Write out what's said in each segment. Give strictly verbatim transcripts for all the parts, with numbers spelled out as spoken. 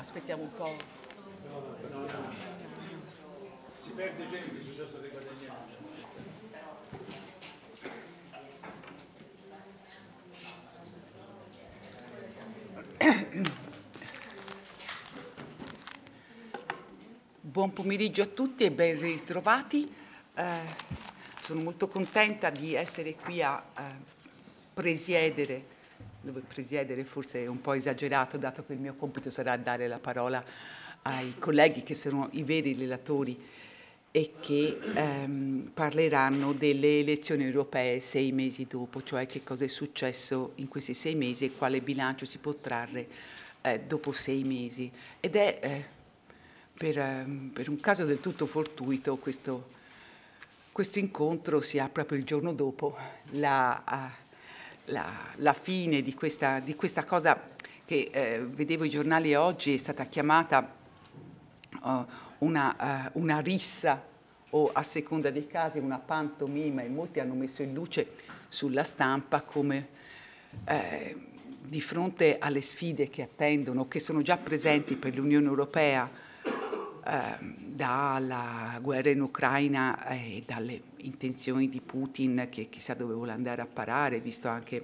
aspettiamo un po'. No, no. Si perde gente piuttosto che guadagnare. Buon pomeriggio a tutti e ben ritrovati. Eh, sono molto contenta di essere qui a eh, presiedere, dove presiedere forse è un po' esagerato, dato che il mio compito sarà dare la parola ai colleghi che sono i veri relatori e che ehm, parleranno delle elezioni europee sei mesi dopo, cioè che cosa è successo in questi sei mesi e quale bilancio si può trarre eh, dopo sei mesi. Ed è eh, per, eh, per un caso del tutto fortuito questo, questo incontro si ha proprio il giorno dopo la, uh, la, la fine di questa, di questa cosa che eh, vedevo i giornali oggi, è stata chiamata uh, una, uh, una rissa o a seconda dei casi una pantomima, e molti hanno messo in luce sulla stampa come eh, di fronte alle sfide che attendono, che sono già presenti per l'Unione Europea eh, dalla guerra in Ucraina e dalle intenzioni di Putin che chissà dove vuole andare a parare, visto anche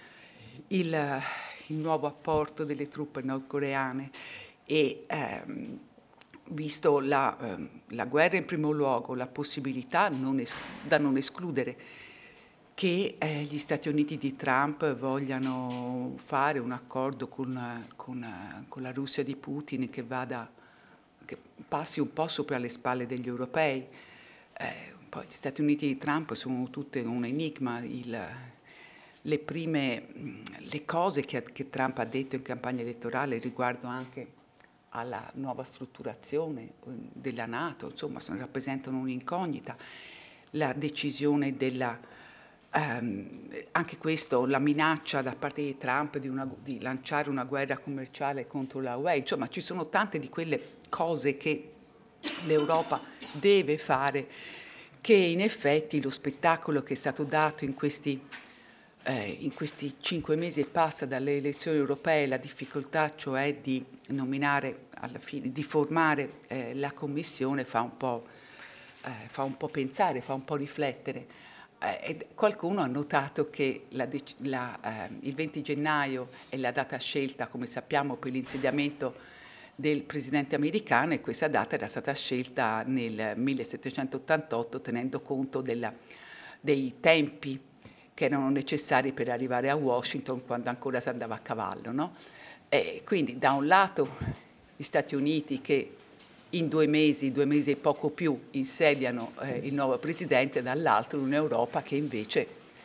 il, il nuovo apporto delle truppe nordcoreane e ehm, visto la, eh, la guerra in primo luogo, la possibilità non da non escludere che eh, gli Stati Uniti di Trump vogliano fare un accordo con, con, con la Russia di Putin che, vada, che passi un po' sopra le spalle degli europei. Eh, poi gli Stati Uniti di Trump sono tutte un enigma. Il, le prime le cose che, che Trump ha detto in campagna elettorale riguardo anche alla nuova strutturazione della NATO, insomma, sono, rappresentano un'incognita. La decisione della, ehm, anche questo, la minaccia da parte di Trump di, una, di lanciare una guerra commerciale contro la U E, insomma, ci sono tante di quelle cose che l'Europa deve fare, che in effetti lo spettacolo che è stato dato in questi Eh, in questi cinque mesi e passa dalle elezioni europee, la difficoltà cioè di nominare alla fine, di formare eh, la Commissione fa un po', eh, fa un po' pensare, fa un po' riflettere. Eh, e qualcuno ha notato che la, la, eh, il venti gennaio è la data scelta, come sappiamo, per l'insediamento del presidente americano, e questa data era stata scelta nel millesettecentottantotto tenendo conto della, dei tempi che erano necessari per arrivare a Washington quando ancora si andava a cavallo, no? E quindi da un lato gli Stati Uniti che in due mesi, due mesi e poco più insediano eh, il nuovo presidente, dall'altro un'Europa che invece,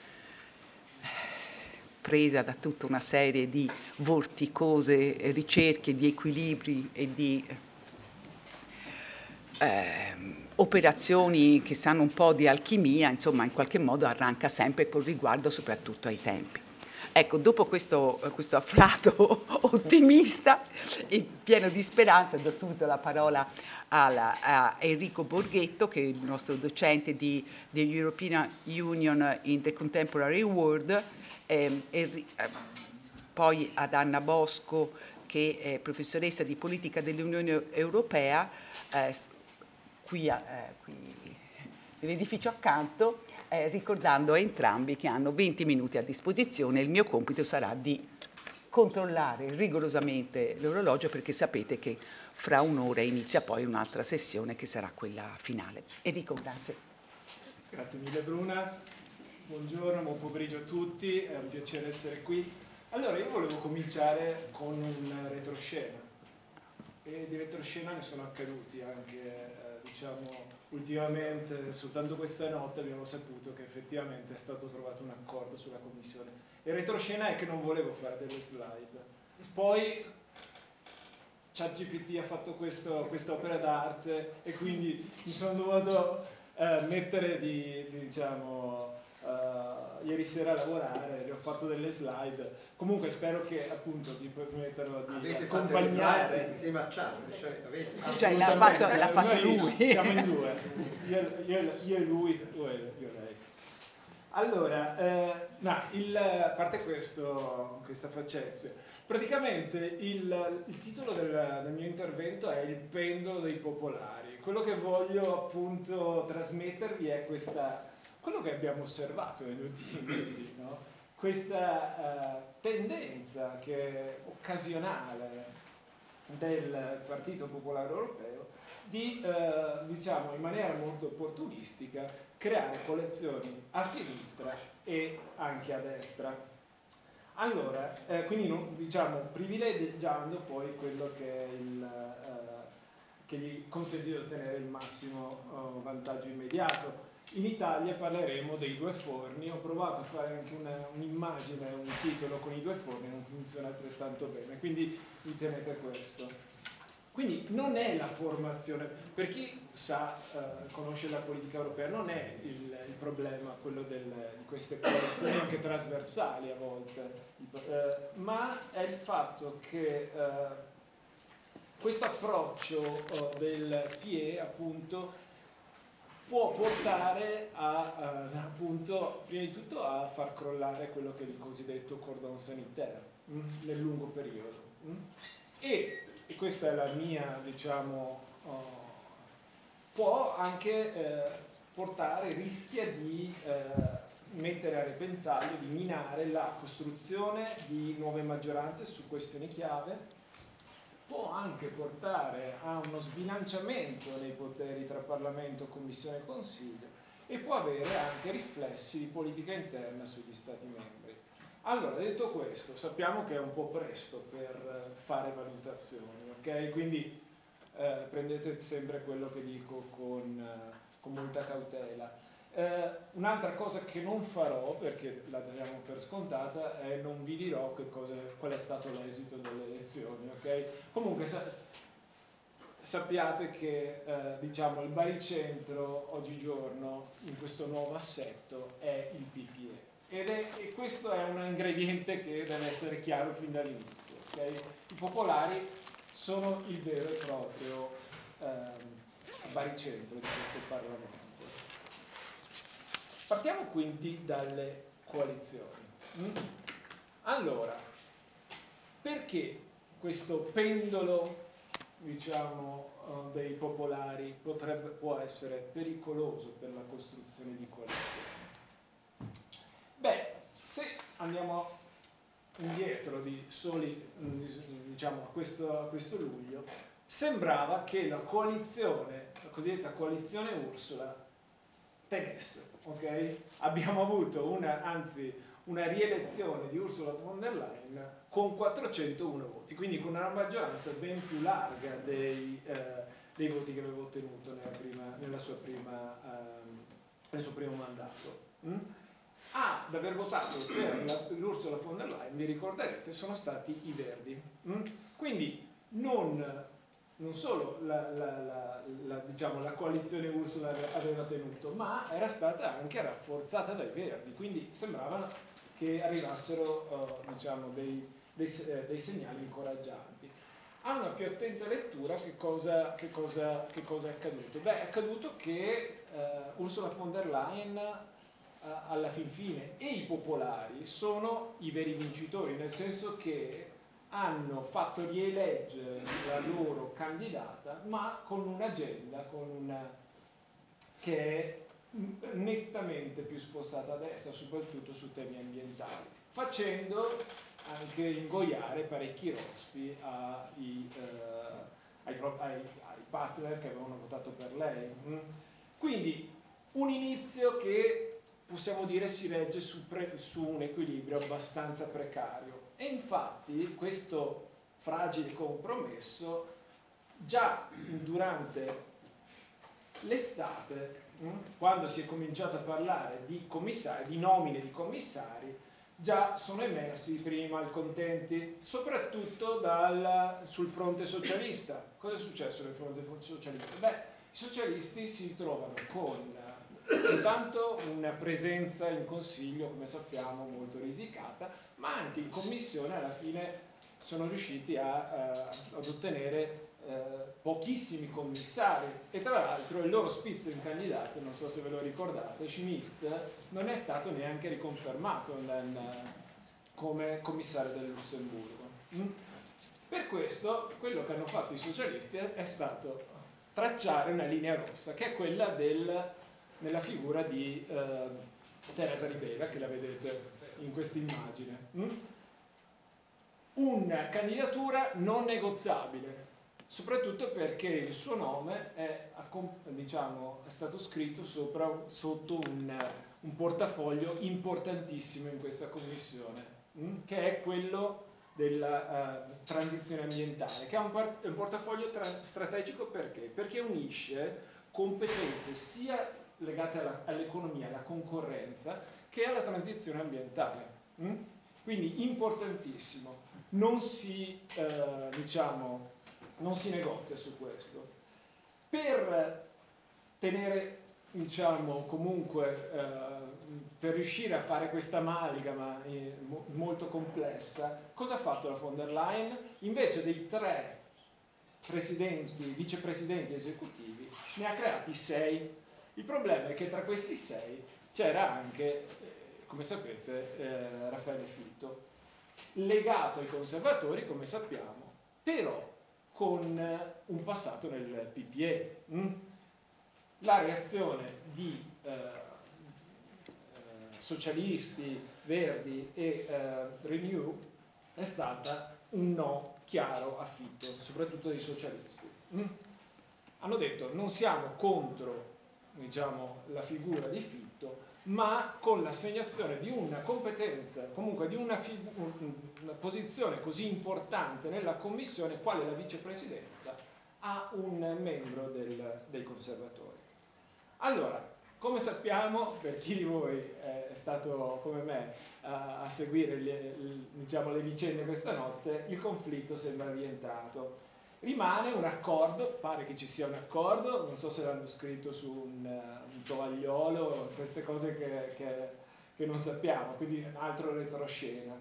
presa da tutta una serie di vorticose ricerche di equilibri e di eh, operazioni che sanno un po' di alchimia, insomma, in qualche modo arranca sempre con riguardo soprattutto ai tempi. Ecco, dopo questo, questo afflato ottimista e pieno di speranza, do subito la parola alla, a Enrico Borghetto, che è il nostro docente di, di European Union in the Contemporary World, eh, e, eh, poi ad Anna Bosco, che è professoressa di politica dell'Unione Europea, eh, qui, eh, qui nell'edificio accanto, eh, ricordando a entrambi che hanno venti minuti a disposizione. Il mio compito sarà di controllare rigorosamente l'orologio, perché sapete che fra un'ora inizia poi un'altra sessione che sarà quella finale. Enrico, grazie. Grazie mille Bruna, buongiorno, buon pomeriggio a tutti, è un piacere essere qui. Allora, io volevo cominciare con un retroscena, e di retroscena ne sono accaduti anche, eh, diciamo, ultimamente. Soltanto questa notte abbiamo saputo che effettivamente è stato trovato un accordo sulla commissione. Il retroscena è che non volevo fare delle slide, poi ChatGPT ha fatto questo, questa opera d'arte e quindi mi sono dovuto eh, mettere di, di diciamo, uh, ieri sera a lavorare, gli ho fatto delle slide. Comunque spero che appunto vi permetterò di avete accompagnare fatto insieme a Chat, cioè, avete... Cioè, l'ha fatto, l'ha fatto lui. Siamo in due, io, io, io e lui, io e, io e lei. Allora, eh, no, il, a parte questo, questa faccezza, praticamente il, il titolo del, del mio intervento è Il pendolo dei popolari. Quello che voglio appunto trasmettervi è questa, quello che abbiamo osservato negli ultimi mesi, no? Questa uh, tendenza che è occasionale del Partito Popolare Europeo di, uh, diciamo, in maniera molto opportunistica creare coalizioni a sinistra e anche a destra. Allora, eh, quindi non, diciamo, privilegiando poi quello che, è il, eh, che gli consente di ottenere il massimo eh, vantaggio immediato. In Italia parleremo dei due forni, ho provato a fare anche un'immagine, un titolo con i due forni, non funziona altrettanto bene, quindi vi tenete questo. Quindi non è la formazione, per chi sa, eh, conosce la politica europea, non è il, il problema quello del, di queste coalizioni anche trasversali a volte, eh, ma è il fatto che eh, questo approccio eh, del P E appunto può portare a, a, appunto, prima di tutto a far crollare quello che è il cosiddetto cordon sanitaire mh, nel lungo periodo. Mh? E e questa è la mia, diciamo, oh, può anche eh, portare, rischia di eh, mettere a repentaglio, di minare la costruzione di nuove maggioranze su questioni chiave, può anche portare a uno sbilanciamento dei poteri tra Parlamento, Commissione e Consiglio e può avere anche riflessi di politica interna sugli Stati membri. Allora, detto questo, sappiamo che è un po' presto per fare valutazioni, ok? Quindi eh, prendete sempre quello che dico con, eh, con molta cautela. Eh, un'altra cosa che non farò, perché la diamo per scontata, è non vi dirò che cosa, qual è stato l'esito delle elezioni, ok? Comunque sa sappiate che eh, diciamo, il baricentro oggigiorno in questo nuovo assetto è il P P E. Ed è, e questo è un ingrediente che deve essere chiaro fin dall'inizio. Okay? I popolari sono il vero e proprio ehm, baricentro di questo Parlamento. Partiamo quindi dalle coalizioni. Mm? Allora, perché questo pendolo, diciamo, uh, dei popolari potrebbe, può essere pericoloso per la costruzione di coalizioni? Beh, se andiamo indietro di soli, diciamo, a questo, a questo luglio, sembrava che la coalizione, la cosiddetta coalizione Ursula, tenesse, ok? Abbiamo avuto una, anzi, una rielezione di Ursula von der Leyen con quattrocentouno voti, quindi con una maggioranza ben più larga dei, eh, dei voti che aveva ottenuto nella, prima, nella sua prima, ehm, nel suo primo mandato. Mm? Ad aver votato per l'Ursula von der Leyen, vi ricorderete, sono stati i Verdi. Mm? Quindi non, non solo la, la, la, la, diciamo, la coalizione Ursula aveva tenuto, ma era stata anche rafforzata dai Verdi, quindi sembrava che arrivassero uh, diciamo, dei, dei, dei segnali incoraggianti. A una più attenta lettura che cosa, che cosa, che cosa è accaduto? Beh, è accaduto che uh, Ursula von der Leyen alla fin fine e i popolari sono i veri vincitori, nel senso che hanno fatto rieleggere la loro candidata, ma con un'agenda con una, che è nettamente più spostata a destra, soprattutto su temi ambientali, facendo anche ingoiare parecchi rospi ai, eh, ai, ai, ai partner che avevano votato per lei. Quindi un inizio che possiamo dire si regge su, pre, su un equilibrio abbastanza precario. E infatti questo fragile compromesso già durante l'estate, quando si è cominciato a parlare di commissari, di nomine di commissari, già sono emersi i primi malcontenti, soprattutto dal, sul fronte socialista. Cosa è successo nel fronte socialista? Beh, i socialisti si trovano con intanto una presenza in consiglio, come sappiamo, molto risicata, ma anche in commissione alla fine sono riusciti a, a, ad ottenere eh, pochissimi commissari e tra l'altro il loro Spitzenkandidat, non so se ve lo ricordate, Schmidt, non è stato neanche riconfermato nel, come commissario del Lussemburgo. Mm? Per questo quello che hanno fatto i socialisti è stato tracciare una linea rossa, che è quella del, nella figura di eh, Teresa Ribera, che la vedete in questa immagine. Mm? Una candidatura non negoziabile, soprattutto perché il suo nome è, diciamo, è stato scritto sopra, sotto un, un portafoglio importantissimo in questa commissione, mm? che è quello della uh, transizione ambientale, che è un, un portafoglio strategico perché? Perché unisce competenze sia legate all'economia, alla concorrenza, che alla transizione ambientale. Mm? Quindi importantissimo, non si, eh, diciamo, non si negozia su questo. Per tenere, diciamo, comunque, eh, per riuscire a fare questa amalgama eh, mo molto complessa, cosa ha fatto la von der Leyen? Invece dei tre presidenti, vicepresidenti esecutivi, ne ha creati sei. Il problema è che tra questi sei c'era anche, eh, come sapete, eh, Raffaele Fitto, legato ai conservatori, come sappiamo, però con eh, un passato nel P P E. Mm? La reazione di eh, eh, socialisti, verdi e eh, Renew è stata un no chiaro a Fitto, soprattutto dei socialisti. Mm? Hanno detto non siamo contro, diciamo, la figura di Fitto, ma con l'assegnazione di una competenza, comunque di una, una posizione così importante nella commissione, quale la vicepresidenza, a un membro del, dei conservatori. Allora, come sappiamo, per chi di voi è stato come me a, a seguire le, le, diciamo, le vicende questa notte, il conflitto sembra rientrato. Rimane un accordo, pare che ci sia un accordo, non so se l'hanno scritto su un, un tovagliolo, queste cose che, che, che non sappiamo, quindi un altro retroscena.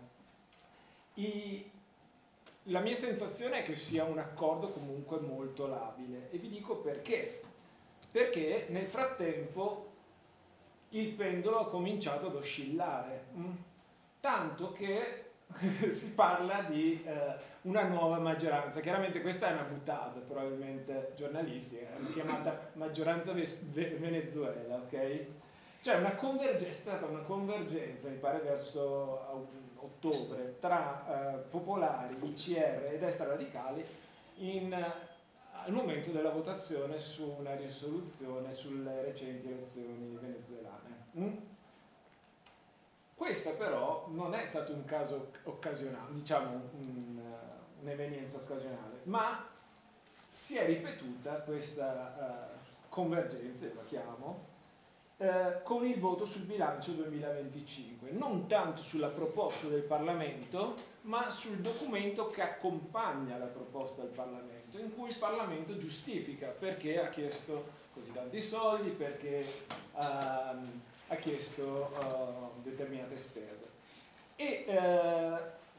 I, la mia sensazione è che sia un accordo comunque molto labile e vi dico perché. Perché nel frattempo il pendolo ha cominciato ad oscillare, mh? tanto che si parla di eh, una nuova maggioranza. Chiaramente questa è una buttata probabilmente giornalistica, è chiamata maggioranza Venezuela, ok? Cioè una convergenza, una convergenza mi pare verso ottobre tra eh, popolari, I C R e destra radicali in, al momento della votazione su una risoluzione sulle recenti elezioni venezuelane. Mm? Questa però non è stato un caso occasionale, diciamo un'evenienza occasionale, ma si è ripetuta questa uh, convergenza, la chiamo, uh, con il voto sul bilancio duemilaventicinque, non tanto sulla proposta del Parlamento, ma sul documento che accompagna la proposta del Parlamento, in cui il Parlamento giustifica perché ha chiesto così tanti soldi, perché uh, ha chiesto uh, determinate spese. E uh,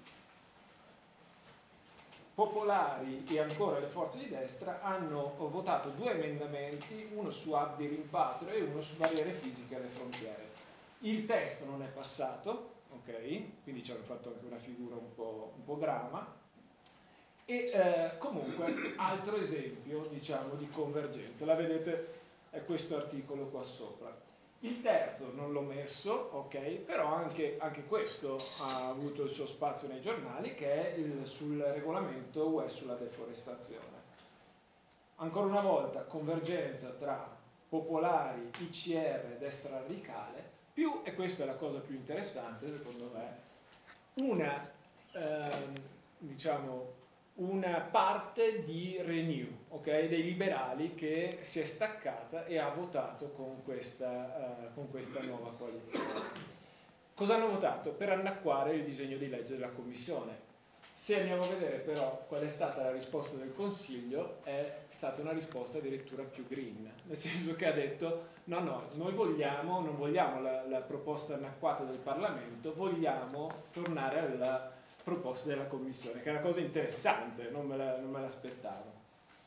popolari e ancora le forze di destra hanno votato due emendamenti, uno su hub di rimpatrio e uno su barriere fisiche alle frontiere. Il testo non è passato, ok? Quindi ci hanno fatto anche una figura un po', un po' grama. E eh, comunque altro esempio, diciamo, di convergenza. La vedete, è questo articolo qua sopra. Il terzo non l'ho messo, ok, però anche, anche questo ha avuto il suo spazio nei giornali, che è il, sul regolamento U E sulla deforestazione. Ancora una volta convergenza tra popolari, I C R e destra radicale, più, e questa è la cosa più interessante secondo me, una, ehm, diciamo, una parte di Renew, okay, dei liberali, che si è staccata e ha votato con questa, uh, con questa nuova coalizione. Cosa hanno votato? Per annacquare il disegno di legge della Commissione. Se andiamo a vedere però qual è stata la risposta del Consiglio, è stata una risposta addirittura più green, nel senso che ha detto no, no, noi vogliamo, non vogliamo la, la proposta annacquata del Parlamento, vogliamo tornare alla proposte della Commissione, che è una cosa interessante, non me, la, non me l'aspettavo.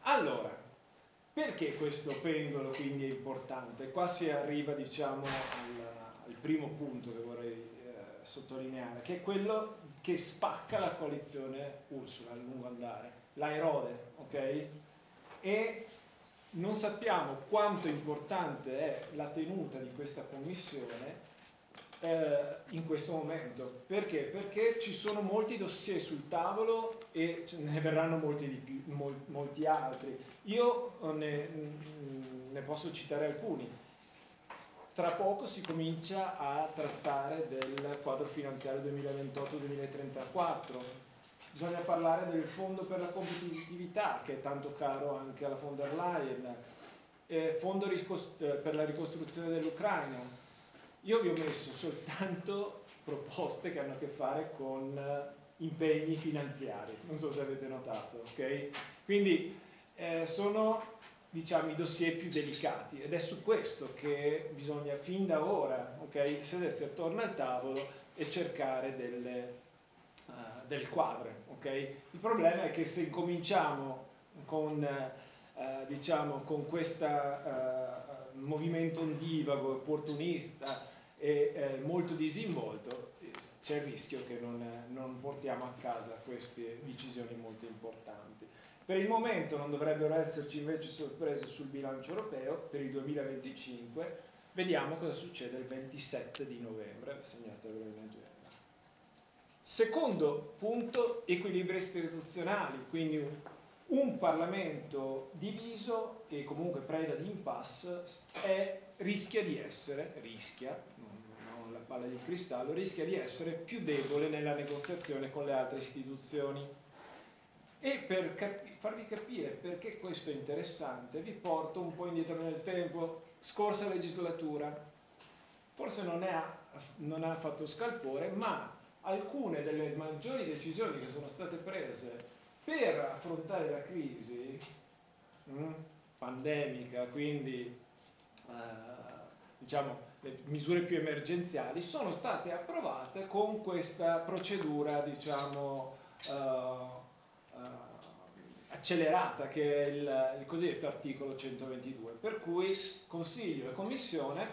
Allora, perché questo pendolo quindi è importante? Qua si arriva, diciamo, al, al primo punto che vorrei eh, sottolineare, che è quello che spacca la coalizione Ursula a lungo andare, la erode, ok? E non sappiamo quanto importante è la tenuta di questa commissione eh, in questo momento. Perché? Perché ci sono molti dossier sul tavolo e ce ne verranno molti, di più, mol, molti altri. Io ne, ne posso citare alcuni. Tra poco si comincia a trattare del quadro finanziario duemilaventotto duemilatrentaquattro. Bisogna parlare del fondo per la competitività, che è tanto caro anche alla von der Leyen, eh, fondo per la ricostruzione dell'Ucraina. Io vi ho messo soltanto proposte che hanno a che fare con impegni finanziari, non so se avete notato, ok? Quindi eh, sono, diciamo, i dossier più delicati ed è su questo che bisogna fin da ora, ok, sedersi attorno al tavolo e cercare delle Uh, delle quadre, ok? Il problema è che se incominciamo con, uh, diciamo, con questo uh, movimento ondivago, opportunista e uh, molto disinvolto, c'è il rischio che non, non portiamo a casa queste decisioni molto importanti. Per il momento non dovrebbero esserci invece sorprese sul bilancio europeo per il duemilaventicinque. Vediamo cosa succede il ventisette di novembre, segnatevelo in agenda. Secondo punto, equilibri istituzionali, quindi un, un Parlamento diviso e comunque preda di impasse è, rischia di essere, rischia, non la palla di cristallo, rischia di essere più debole nella negoziazione con le altre istituzioni. E per capi- farvi capire perché questo è interessante, vi porto un po' indietro nel tempo. Scorsa legislatura, forse non, è, non ha fatto scalpore, ma alcune delle maggiori decisioni che sono state prese per affrontare la crisi mh, pandemica, quindi eh, diciamo le misure più emergenziali, sono state approvate con questa procedura, diciamo, eh, eh, accelerata, che è il, il cosiddetto articolo centoventidue, per cui Consiglio e Commissione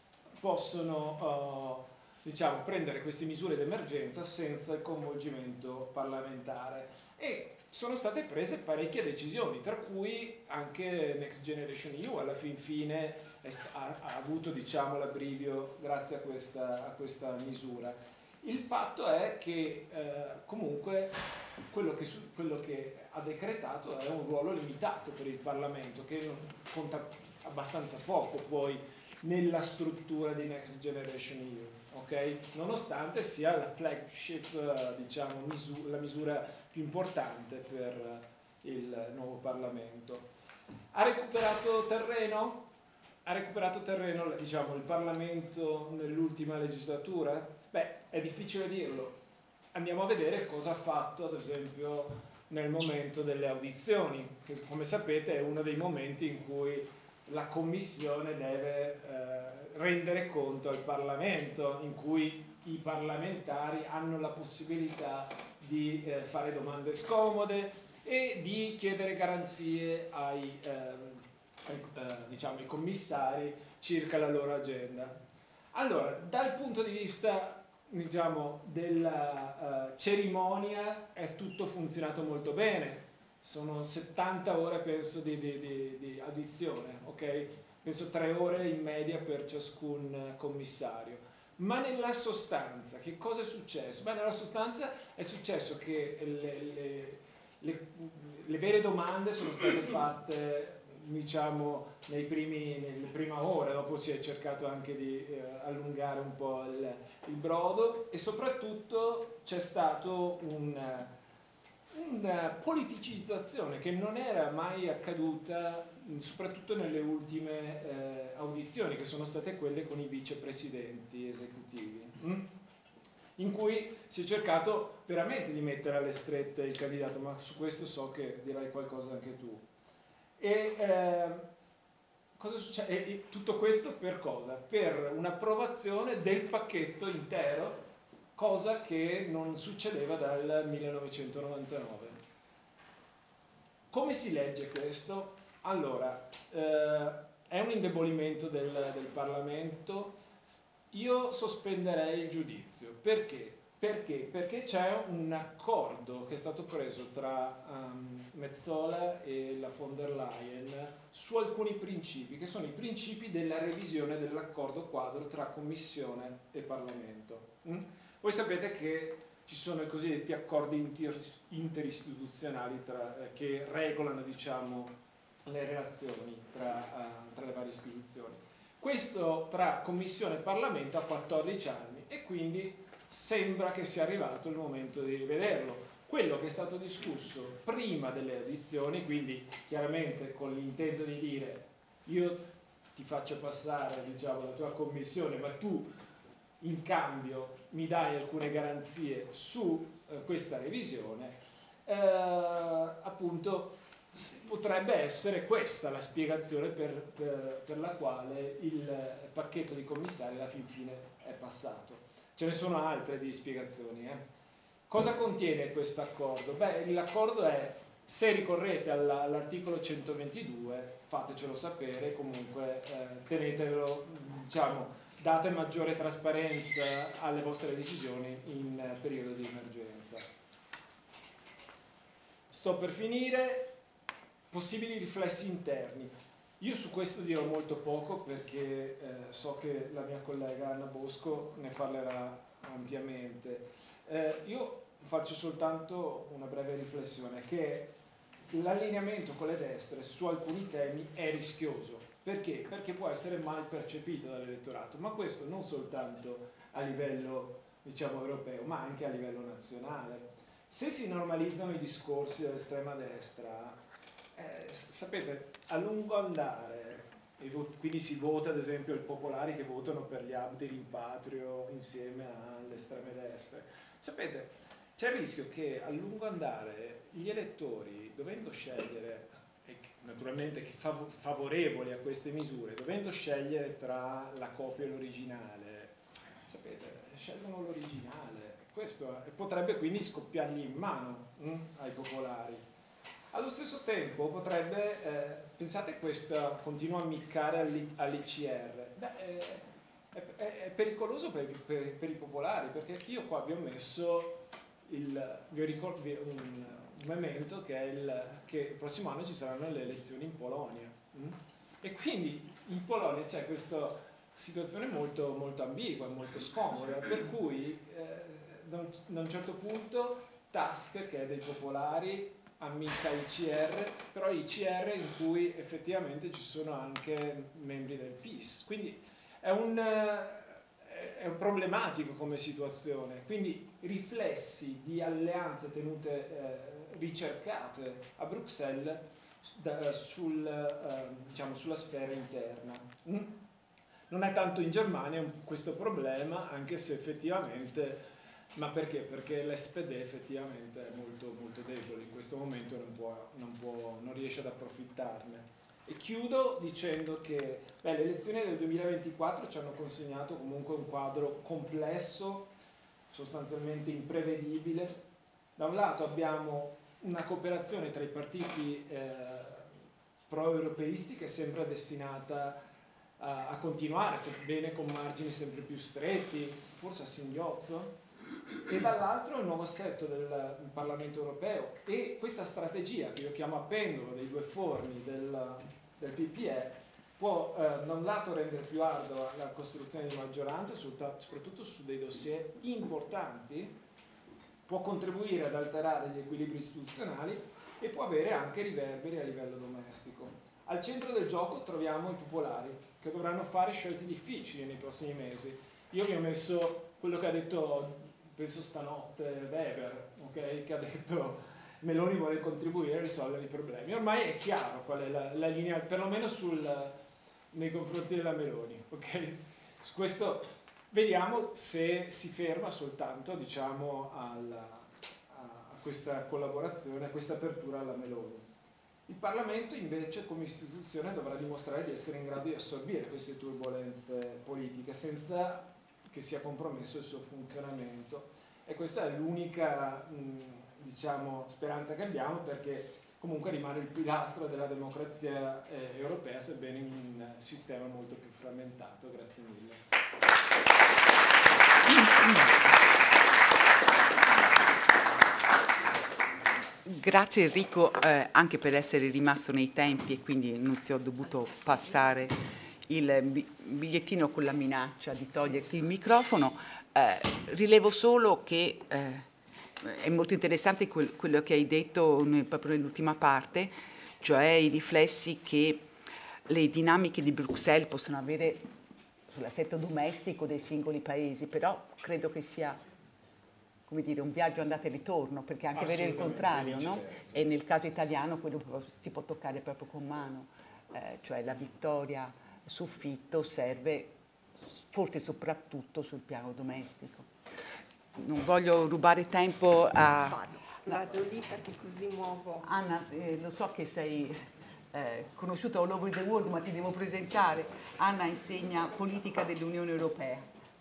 possono eh, diciamo, prendere queste misure d'emergenza senza il coinvolgimento parlamentare. E sono state prese parecchie decisioni, tra cui anche Next Generation E U alla fin fine è, ha, ha avuto, diciamo, l'abbrivio grazie a questa, a questa misura. Il fatto è che eh, comunque quello che, su, quello che ha decretato è un ruolo limitato per il Parlamento, che non conta abbastanza poco poi nella struttura di Next Generation E U. Okay? Nonostante sia la flagship, diciamo, misura, la misura più importante per il nuovo Parlamento. Ha recuperato terreno? Ha recuperato terreno, diciamo, il Parlamento nell'ultima legislatura? Beh, è difficile dirlo. Andiamo a vedere cosa ha fatto, ad esempio, nel momento delle audizioni, che come sapete è uno dei momenti in cui la Commissione deve eh, rendere conto al Parlamento, in cui i parlamentari hanno la possibilità di eh, fare domande scomode e di chiedere garanzie ai, eh, ai, eh, diciamo, ai commissari circa la loro agenda. Allora, dal punto di vista, diciamo, della uh, cerimonia è tutto funzionato molto bene. Sono settanta ore, penso, di, di, di, di audizione, ok? Penso tre ore in media per ciascun commissario. Ma nella sostanza, che cosa è successo? Beh, nella sostanza è successo che le, le, le, le vere domande sono state fatte, diciamo, nei primi, nelle prime ore, dopo si è cercato anche di eh, allungare un po' il, il brodo, e soprattutto c'è stato un... una politicizzazione che non era mai accaduta, soprattutto nelle ultime eh, audizioni, che sono state quelle con i vicepresidenti esecutivi, mm? in cui si è cercato veramente di mettere alle strette il candidato, ma su questo so che dirai qualcosa anche tu. E eh, cosa succede? E, e tutto questo per cosa? Per un'approvazione del pacchetto intero, cosa che non succedeva dal millenovecentonovantanove. come si legge questo? Allora, eh, è un indebolimento del, del Parlamento. Io sospenderei il giudizio. Perché? Perché? Perché c'è un accordo che è stato preso tra um, Metsola e la von der Leyen su alcuni principi, che sono i principi della revisione dell'accordo quadro tra Commissione e Parlamento. Mm? Voi sapete che ci sono i cosiddetti accordi inter interistituzionali tra, eh, che regolano, diciamo, le relazioni tra, uh, tra le varie istituzioni. Questo tra Commissione e Parlamento ha quattordici anni e quindi sembra che sia arrivato il momento di rivederlo. Quello che è stato discusso prima delle audizioni, quindi chiaramente con l'intento di dire io ti faccio passare, diciamo, la tua commissione, ma tu in cambio mi dai alcune garanzie su eh, questa revisione, eh, appunto potrebbe essere questa la spiegazione per, per, per la quale il pacchetto di commissari alla fin fine è passato. Ce ne sono altre di spiegazioni. Eh. Cosa contiene questo accordo? Beh, l'accordo è, se ricorrete all'articolo centoventidue, fatecelo sapere, comunque eh, tenetelo, diciamo, date maggiore trasparenza alle vostre decisioni in eh, periodo di emergenza. Sto per finire. Possibili riflessi interni. Io su questo dirò molto poco perché eh, so che la mia collega Anna Bosco ne parlerà ampiamente. Eh, io faccio soltanto una breve riflessione, che l'allineamento con le destre su alcuni temi è rischioso. Perché? Perché può essere mal percepito dall'elettorato, ma questo non soltanto a livello, diciamo, europeo, ma anche a livello nazionale. Se si normalizzano i discorsi dell'estrema destra, Eh, sapete, a lungo andare, quindi si vota ad esempio i popolari che votano per gli hub di rimpatrio insieme alle estreme destre, sapete, c'è il rischio che a lungo andare gli elettori, dovendo scegliere, e naturalmente fav favorevoli a queste misure, dovendo scegliere tra la copia e l'originale, sapete, scelgono l'originale. Questo potrebbe quindi scoppiargli in mano hm, ai popolari. Allo stesso tempo potrebbe, eh, pensate questo continua a ammiccare all'I C R, beh, eh, è, è, è pericoloso per, per, per i popolari, perché io qua vi ho messo il, vi ho ricor un, un memento che, è il, che il prossimo anno ci saranno le elezioni in Polonia, mm? E quindi in Polonia c'è questa situazione molto, molto ambigua, molto scomoda, per cui eh, da, un, da un certo punto Tusk, che è dei popolari, ammicca I C R, però I C R in cui effettivamente ci sono anche membri del P I S, quindi è un, è un problematico come situazione, quindi riflessi di alleanze tenute, eh, ricercate a Bruxelles da, sul, eh, diciamo, sulla sfera interna. Mm? Non è tanto in Germania questo problema, anche se effettivamente. Ma perché? Perché l'S P D effettivamente è molto, molto debole, in questo momento non, può, non, può, non riesce ad approfittarne. E chiudo dicendo che beh, le elezioni del duemilaventiquattro ci hanno consegnato comunque un quadro complesso, sostanzialmente imprevedibile. Da un lato abbiamo una cooperazione tra i partiti eh, pro-europeisti che sembra destinata a, a continuare, sebbene con margini sempre più stretti, forse a singhiozzo, e dall'altro il nuovo assetto del Parlamento europeo e questa strategia che io chiamo a pendolo dei due forni del, del P P E può eh, da un lato rendere più ardua la costruzione di maggioranza, soprattutto su dei dossier importanti, può contribuire ad alterare gli equilibri istituzionali e può avere anche riverberi a livello domestico. Al centro del gioco troviamo i popolari, che dovranno fare scelte difficili nei prossimi mesi. Io vi ho messo quello che ha detto, penso stanotte, Weber, okay? Che ha detto Meloni vuole contribuire a risolvere i problemi. Ormai è chiaro qual è la, la linea, perlomeno sul, nei confronti della Meloni. Okay? Su questo vediamo se si ferma soltanto, diciamo, alla, a questa collaborazione, a questa apertura alla Meloni. Il Parlamento invece come istituzione dovrà dimostrare di essere in grado di assorbire queste turbolenze politiche senza che sia compromesso il suo funzionamento, e questa è l'unica diciamo speranza che abbiamo, perché comunque rimane il pilastro della democrazia eh, europea, sebbene in un sistema molto più frammentato. Grazie mille. Grazie Enrico eh, anche per essere rimasto nei tempi e quindi non ti ho dovuto passare il bigliettino con la minaccia di toglierti il microfono. Eh, rilevo solo che eh, è molto interessante quel, quello che hai detto nel, proprio nell'ultima parte, cioè i riflessi che le dinamiche di Bruxelles possono avere sull'assetto domestico dei singoli paesi, però credo che sia, come dire, un viaggio andata e ritorno, perché anche avere il contrario, no? E nel caso italiano quello si può toccare proprio con mano, eh, cioè la vittoria su Fitto serve forse soprattutto sul piano domestico. Non voglio rubare tempo a... Vado, vado lì perché così muovo. Anna, eh, lo so che sei eh, conosciuta all over the world, ma ti devo presentare. Anna insegna politica dell'Unione Europea.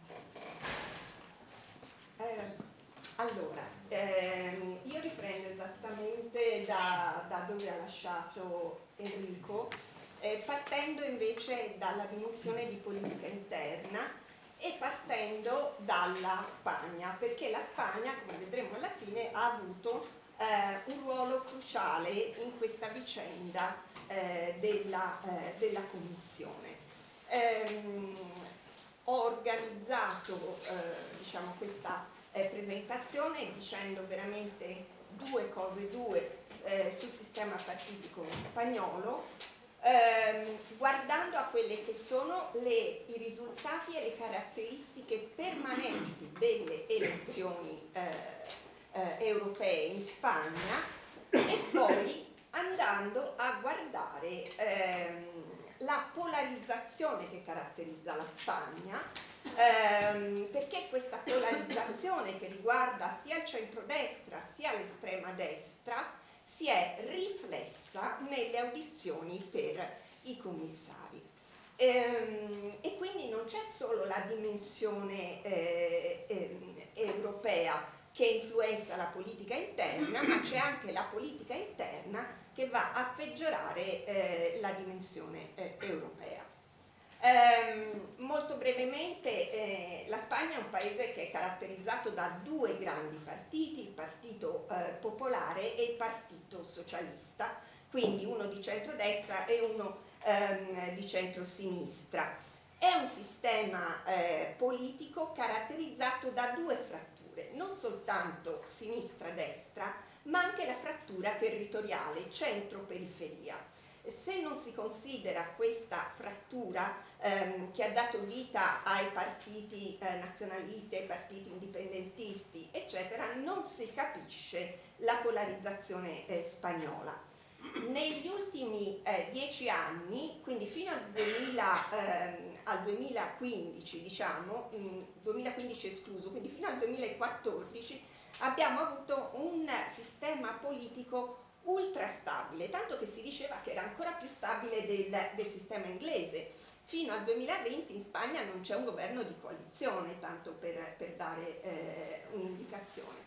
Eh, allora, ehm, io riprendo esattamente da, da dove ha lasciato Enrico, eh, partendo invece dalla dimensione di politica interna e partendo dalla Spagna, perché la Spagna, come vedremo alla fine, ha avuto eh, un ruolo cruciale in questa vicenda eh, della, eh, della Commissione. Ehm, ho organizzato eh, diciamo, questa eh, presentazione dicendo veramente due cose, due eh, sul sistema partitico spagnolo, ehm, guardando a quelle che sono le, i risultati e le caratteristiche permanenti delle elezioni eh, eh, europee in Spagna e poi andando a guardare ehm, la polarizzazione che caratterizza la Spagna, ehm, perché questa polarizzazione che riguarda sia il centrodestra sia l'estrema destra si è riflessa nelle audizioni per i commissari. Ehm, e quindi non c'è solo la dimensione eh, eh, europea che influenza la politica interna, ma c'è anche la politica interna che va a peggiorare eh, la dimensione eh, europea. Ehm, molto brevemente, eh, la Spagna è un paese che è caratterizzato da due grandi partiti, il Partito eh, Popolare e il Partito Socialista, quindi uno di centrodestra e uno ehm, di centrosinistra. È un sistema eh, politico caratterizzato da due fratture, non soltanto sinistra-destra, ma anche la frattura territoriale, centro-periferia. Se non si considera questa frattura ehm, che ha dato vita ai partiti eh, nazionalisti, ai partiti indipendentisti, eccetera, non si capisce la polarizzazione eh, spagnola. Negli ultimi eh, dieci anni, quindi fino al, duemila, ehm, al duemilaquindici, diciamo, mh, duemilaquindici escluso, quindi fino al duemilaquattordici, abbiamo avuto un sistema politico ultra stabile, tanto che si diceva che era ancora più stabile del, del sistema inglese. Fino al duemilaventi in Spagna non c'è un governo di coalizione, tanto per, per dare eh, un'indicazione.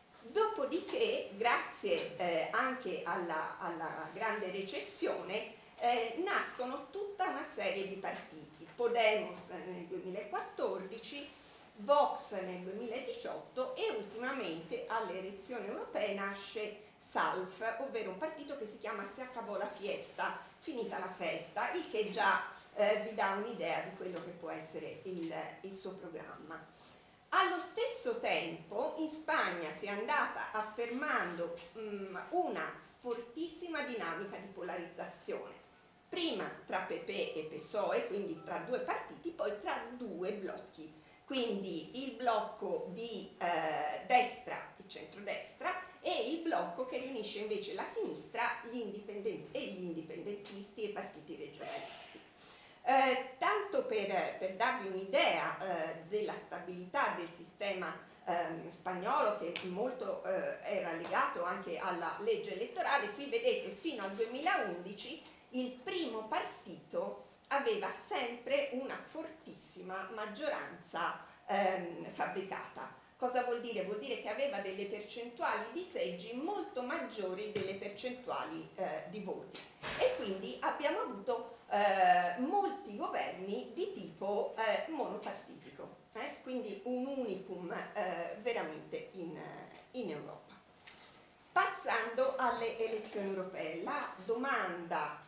Dopodiché, grazie eh, anche alla, alla grande recessione, eh, nascono tutta una serie di partiti. Podemos nel duemilaquattordici, Vox nel duemiladiciotto e ultimamente alle elezioni europee nasce S A L F, ovvero un partito che si chiama Se acabó la fiesta, finita la festa, il che già eh, vi dà un'idea di quello che può essere il, il suo programma. Allo stesso tempo in Spagna si è andata affermando mh, una fortissima dinamica di polarizzazione, prima tra P P e P S O E, quindi tra due partiti, poi tra due blocchi, quindi il blocco di eh, destra e centrodestra e il blocco che riunisce invece la sinistra, gli indipendenti e gli indipendentisti e i partiti regionalisti. Eh, tanto per, per darvi un'idea eh, della stabilità del sistema eh, spagnolo, che molto eh, era legato anche alla legge elettorale, qui vedete fino al duemilaundici il primo partito aveva sempre una fortissima maggioranza ehm, fabbricata. Cosa vuol dire? Vuol dire che aveva delle percentuali di seggi molto maggiori delle percentuali eh, di voti, e quindi abbiamo avuto eh, molti governi di tipo eh, monopartitico, eh? Quindi un unicum eh, veramente in, in Europa. Passando alle elezioni europee, la domanda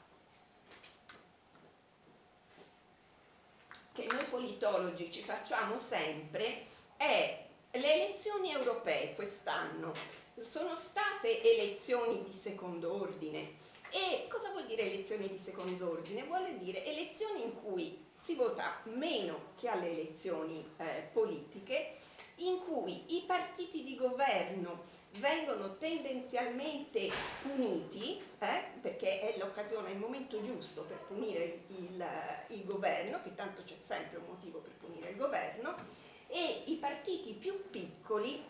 che noi politologi ci facciamo sempre è: le elezioni europee quest'anno sono state elezioni di secondo ordine? E cosa vuol dire elezioni di secondo ordine? Vuol dire elezioni in cui si vota meno che alle elezioni eh, politiche, in cui i partiti di governo vengono tendenzialmente puniti, eh, perché è l'occasione, il momento giusto per punire il, il governo, che tanto c'è sempre un motivo per punire il governo, e i partiti più piccoli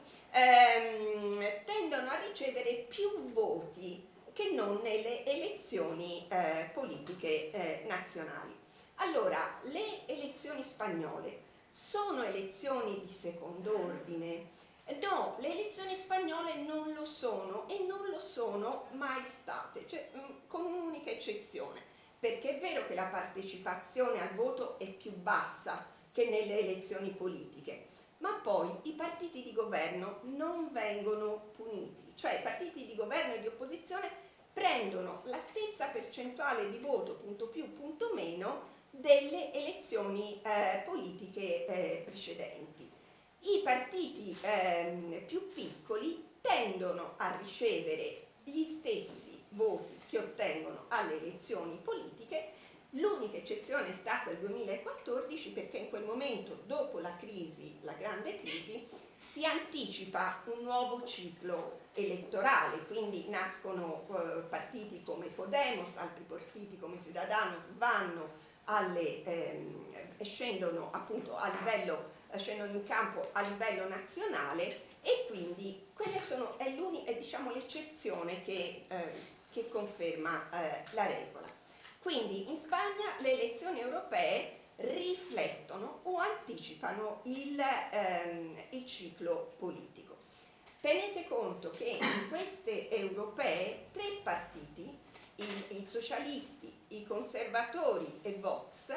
ehm, tendono a ricevere più voti che non nelle elezioni eh, politiche eh, nazionali. Allora, le elezioni spagnole sono elezioni di secondo ordine? No, le elezioni spagnole non lo sono, e non lo sono mai state, cioè, con un'unica eccezione, perché è vero che la partecipazione al voto è più bassa che nelle elezioni politiche, ma poi i partiti di governo non vengono puniti, cioè i partiti di governo e di opposizione prendono la stessa percentuale di voto, punto più, punto meno, delle elezioni eh, politiche eh, precedenti. I partiti eh, più piccoli tendono a ricevere gli stessi voti che ottengono alle elezioni politiche. L'unica eccezione è stata il duemilaquattordici, perché in quel momento, dopo la crisi, la grande crisi, si anticipa un nuovo ciclo elettorale, quindi nascono eh, partiti come Podemos, altri partiti come Ciudadanos vanno alle, ehm, scendono appunto a livello, scendono in campo a livello nazionale, e quindi quelle sono, è, è diciamo l'eccezione che, eh, che conferma eh, la regola. Quindi in Spagna le elezioni europee riflettono o anticipano il, ehm, il ciclo politico. Tenete conto che in queste europee tre partiti, i, i socialisti, i conservatori e Vox,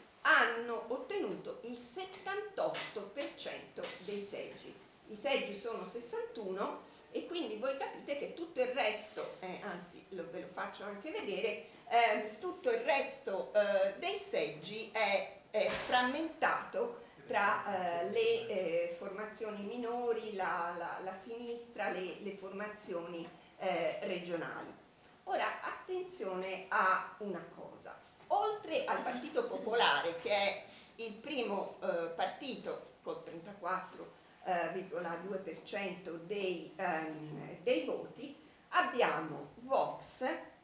hanno ottenuto il settantotto per cento dei seggi. I seggi sono sessantuno, e quindi voi capite che tutto il resto, eh, anzi lo, ve lo faccio anche vedere, eh, tutto il resto eh, dei seggi è, è frammentato tra eh, le eh, formazioni minori, la, la, la sinistra, le, le formazioni eh, regionali. Ora, attenzione a una cosa: oltre al Partito Popolare, che è il primo eh, partito col trentaquattro virgola due per cento dei, um, dei voti, abbiamo Vox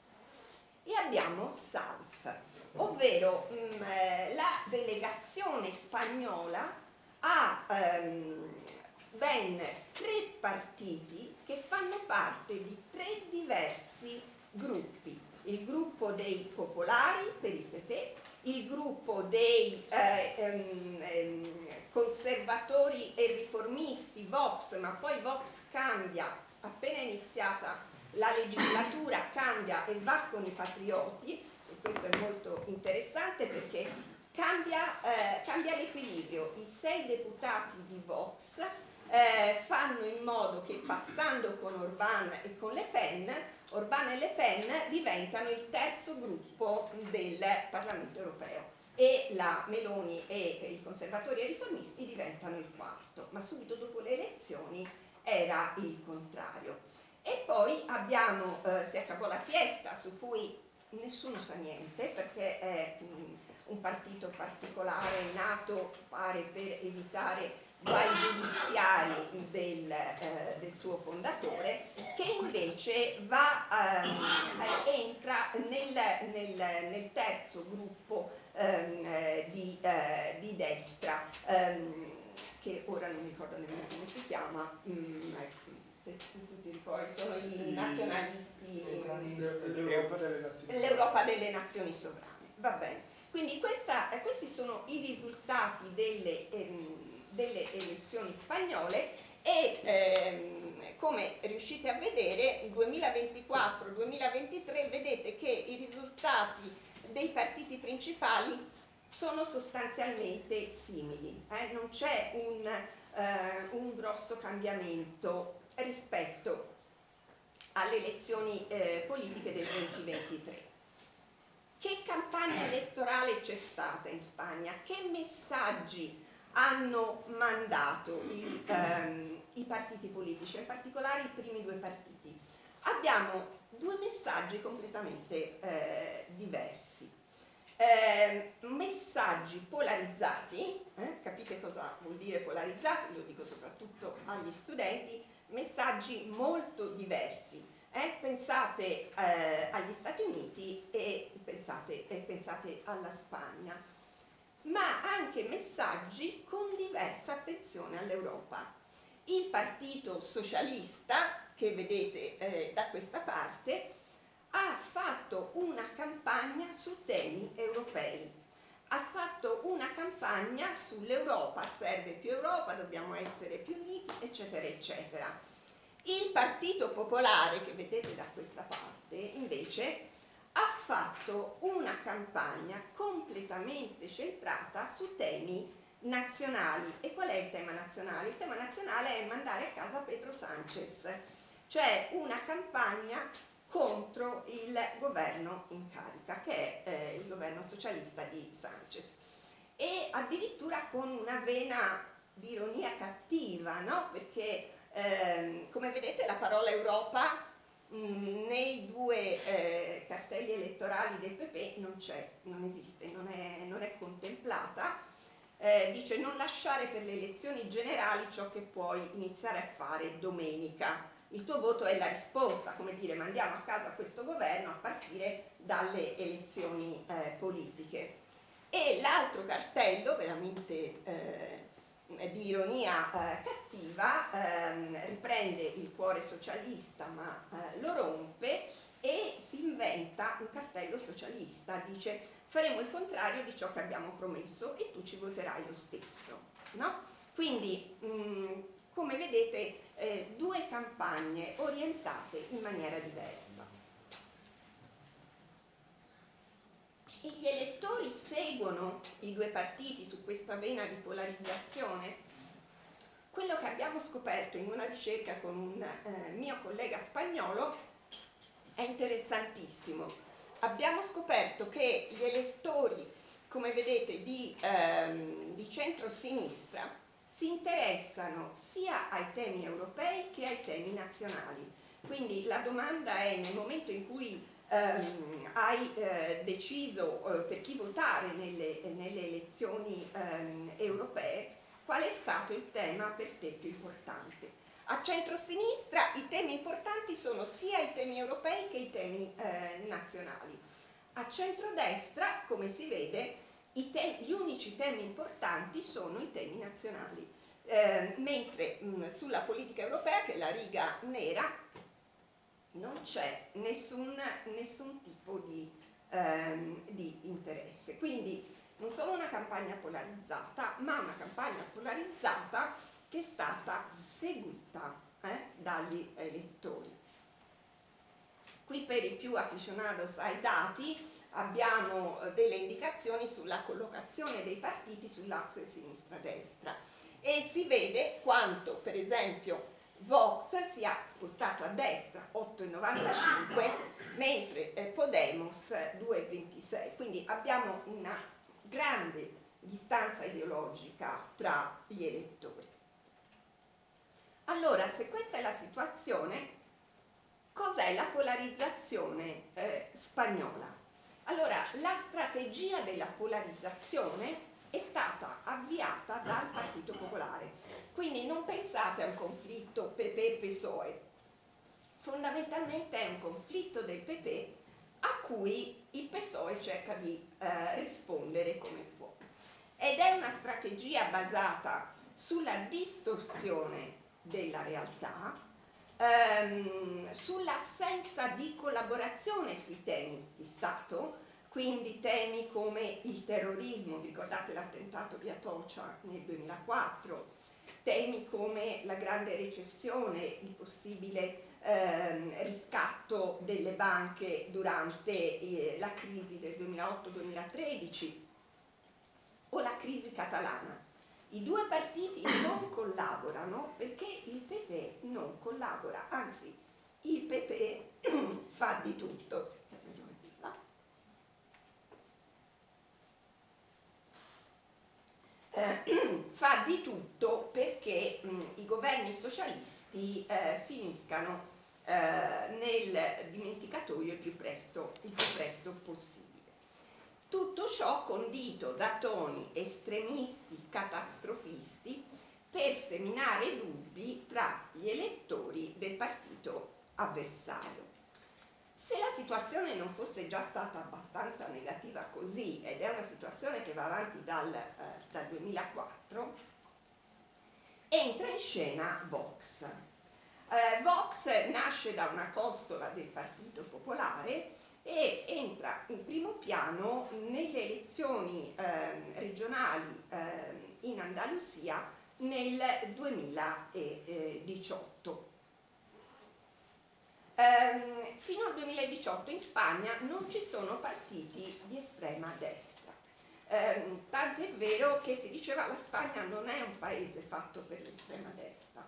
e abbiamo Salf, ovvero mh, la delegazione spagnola ha um, ben tre partiti che fanno parte di tre diversi gruppi: il gruppo dei popolari per il P P, il gruppo dei eh, ehm, ehm, conservatori e riformisti Vox, ma poi Vox cambia, appena iniziata la legislatura cambia e va con i patrioti, e questo è molto interessante perché cambia, eh, cambia l'equilibrio. I sei deputati di Vox eh, fanno in modo che, passando con Orbán e con Le Pen, Orbán e Le Pen diventano il terzo gruppo del Parlamento europeo, e la Meloni e i conservatori e riformisti diventano il quarto, ma subito dopo le elezioni era il contrario. E poi abbiamo, eh, si accavò la fiesta, su cui nessuno sa niente, perché è mh, un partito particolare, nato pare per evitare guai giudiziari del, eh, del suo fondatore, che invece va, ehm, entra nel, nel, nel terzo gruppo ehm, di, eh, di destra, ehm, che ora non mi ricordo nemmeno come si chiama, mm, poi sono i nazionalisti, l'Europa delle nazioni l'Europa delle nazioni sovrane. Va bene. Quindi questa, questi sono i risultati delle, ehm, delle elezioni spagnole e ehm, come riuscite a vedere duemilaventiquattro duemilaventitré vedete che i risultati dei partiti principali sono sostanzialmente simili, eh? Non c'è un, eh, un grosso cambiamento rispetto alle elezioni eh, politiche del duemilaventitré. Che campagna elettorale c'è stata in Spagna? Che messaggi hanno mandato i, ehm, i partiti politici, in particolare i primi due partiti? Abbiamo due messaggi completamente eh, diversi. Eh, messaggi polarizzati, eh? Capite cosa vuol dire polarizzati? Lo dico soprattutto agli studenti, messaggi molto diversi. Eh? Pensate eh, agli Stati Uniti e pensate, e pensate alla Spagna, ma anche messaggi con diversa attenzione all'Europa. Il Partito Socialista, che vedete eh, da questa parte, ha fatto una campagna su temi europei, ha fatto una campagna sull'Europa, serve più Europa, dobbiamo essere più uniti, eccetera, eccetera. Il Partito Popolare, che vedete da questa parte, invece, ha fatto una campagna completamente centrata su temi nazionali. E qual è il tema nazionale? Il tema nazionale è mandare a casa Pedro Sánchez, cioè una campagna contro il governo in carica, che è eh, il governo socialista di Sánchez, e addirittura con una vena di ironia cattiva, no? Perché ehm, come vedete la parola Europa mh, nei due eh, cartelli elettorali del P P non c'è, non esiste, non è, non è contemplata. Eh, dice non lasciare per le elezioni generali ciò che puoi iniziare a fare domenica. Il tuo voto è la risposta, come dire, mandiamo a casa questo governo a partire dalle elezioni eh, politiche. E l'altro cartello, veramente eh, di ironia eh, cattiva, ehm, riprende il cuore socialista ma eh, lo rompe e si inventa un cartello socialista, dice faremo il contrario di ciò che abbiamo promesso e tu ci voterai lo stesso, no? Quindi mh, come vedete eh, due campagne orientate in maniera diversa. E gli elettori seguono i due partiti su questa vena di polarizzazione? Quello che abbiamo scoperto in una ricerca con un eh, mio collega spagnolo è interessantissimo. Abbiamo scoperto che gli elettori, come vedete, di, ehm, di centro-sinistra si interessano sia ai temi europei che ai temi nazionali. Quindi la domanda è, nel momento in cui ehm, hai eh, deciso eh, per chi votare nelle, nelle elezioni ehm, europee, qual è stato il tema per te più importante? A centro-sinistra i temi importanti sono sia i temi europei che i temi eh, nazionali. A centrodestra, come si vede, I te- gli unici temi importanti sono i temi nazionali, eh, mentre mh, sulla politica europea, che è la riga nera, non c'è nessun, nessun tipo di, ehm, di interesse. Quindi non solo una campagna polarizzata, ma una campagna polarizzata che è stata seguita eh, dagli elettori. Qui per i più aficionados ai dati abbiamo delle indicazioni sulla collocazione dei partiti sull'asse sinistra-destra e si vede quanto per esempio Vox sia spostato a destra otto virgola novantacinque mentre eh, Podemos due virgola ventisei, quindi abbiamo una grande distanza ideologica tra gli elettori. Allora, se questa è la situazione, cos'è la polarizzazione eh, spagnola? Allora, la strategia della polarizzazione è stata avviata dal Partito Popolare, quindi non pensate a un conflitto P P-P S O E, fondamentalmente è un conflitto del P P a cui il P S O E cerca di eh, rispondere come può. Ed è una strategia basata sulla distorsione della realtà, ehm, sull'assenza di collaborazione sui temi di Stato, quindi temi come il terrorismo, vi ricordate l'attentato di Atocha nel duemilaquattro, temi come la grande recessione, il possibile ehm, riscatto delle banche durante eh, la crisi del duemilaotto duemilatredici o la crisi catalana. I due partiti non collaborano perché il P P non collabora, anzi il P P fa di tutto. Eh, fa di tutto perché mh, i governi socialisti eh, finiscano eh, nel dimenticatoio il più presto, il più presto possibile. Tutto ciò condito da toni estremisti, catastrofisti, per seminare dubbi tra gli elettori del partito avversario. Se la situazione non fosse già stata abbastanza negativa così, ed è una situazione che va avanti dal, eh, dal duemilaquattro, entra in scena Vox. Eh, Vox nasce da una costola del Partito Popolare e entra in primo piano nelle elezioni eh, regionali eh, in Andalusia nel duemiladiciotto. Um, fino al duemiladiciotto in Spagna non ci sono partiti di estrema destra, um, tanto è vero che si diceva la Spagna non è un paese fatto per l'estrema destra